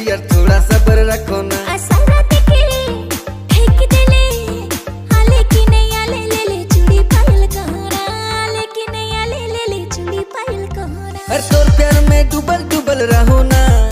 यार थोड़ा सब्र रखो ना। हर तोर प्यार में डूबल डूबल रहो ना।